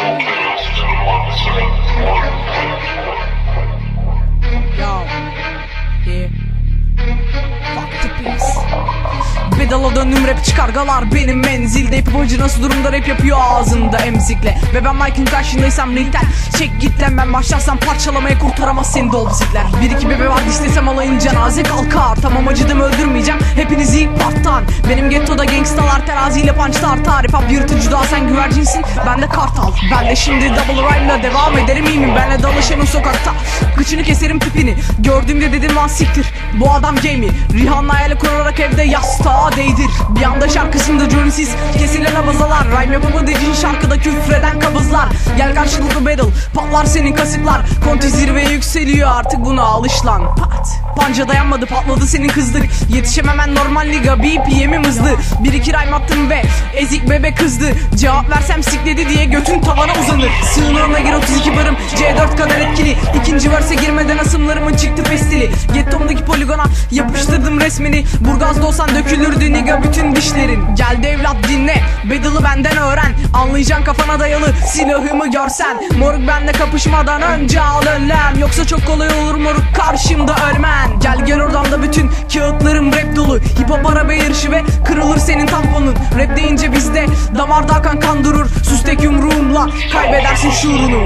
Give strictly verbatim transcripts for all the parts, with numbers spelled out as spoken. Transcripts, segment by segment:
Yo, yeah. Fuck the peace. Bedala döndüm rap çıkargalar benim menzilde. Hip nasıl durumda rap yapıyor ağzında emzikle. Ve ben Mike'ın karşındaysam ringten çek git lan, ben başlarsam parçalamaya kurtaramaz seni dolbizikler. Bir iki bebe var istesem alayın cenaze kalkar. Tamam acıdım öldürmeyeceğim hepinizi ilk parttan. Benim gettoda gangstalar teraziyle punch tartar. Hip hop yırtıcı daha sen güvercinsin, ben de kartal. Ben de şimdi double rhyme'la devam ederim iyi mi? Benle dalaşanın sokakta kıçını keserim tipini. Gördüğümde dedim lan siktir bu adam gay mi? Rihanna hayali kurarak evde yastığa değdir. Bir anda şarkısında Johnny'siz kesilen abazalar. Rhyme yapamadığın şarkıda küfreden kabızlar. Gel karşılıklı battle patlar senin kasıklar. Konti zirveye yükseliyor artık buna alış lan. Pat panca dayanmadı patladı senin kızlık. Yetişememen normal liga B P M'im hızlı. Bir iki rhyme attım ve ezik bebe kızdı. Cevap versem sikledi diye götün tavana uzanır. Sığınağına gir otuz iki barım C dört kadar etkili. İkinci verse girmeden asımlarımın çıktı pestili. Gettomdaki poligona yapıştırdım resmini. Burgaz'da olsan dökülürdü niga bütün dişlerin. Geldi evlat dinle battle'ı benden öğren. Anlayacaksın kafana dayalı silahımı görsen. Moruk benle kapışmadan önce al önlem. Yoksa çok kolay olur moruk karşımda ölmen. Gel gel oradan da bütün kağıtlarım rap dolu. Hip hop araba yarışı ve kırılır senin tamponun. Rap deyince bizde damarda akan kan durur. Süstek yumruğumla kaybedersin şuurunu.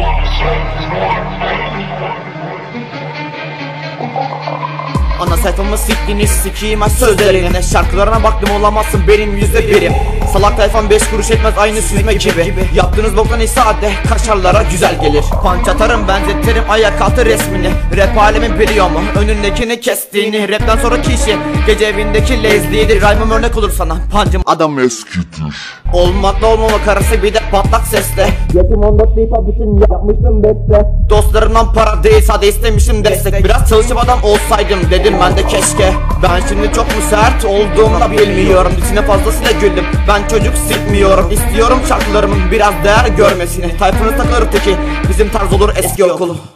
Ana sayfamı siktiğini sikiyim ha sözlerine. Şarkılarına baktım olamazsın benim yüzde birim. Salak tayfam beş kuruş etmez aynı süzme gibi. Yaptığınız boktan ise sade kaşarlara güzel gelir. Punch atarım benzetirim ayak altı resmini. Rap alemin biliyor mu önündekini kestiğini. Rapten sonraki işi gece evindeki lezliğidir. Rhyme'ım örnek olur sana pancım adam eskidir. Olmakla olmamak arası bir de patlak sesle. Yetim on dört hip hop için yapmıştım bekle. Dostlarımdan para değil sade istemişim destek. Biraz çalışıp adam olsaydım dedim ben de keşke. Ben şimdi çok mu sert olduğumda bilmiyorum. İçine fazlasıyla güldüm ben çocuk sikmiyorum. İstiyorum şarkılarımın biraz değer görmesini. Tayfunun takılır teki bizim tarz olur eski okulu.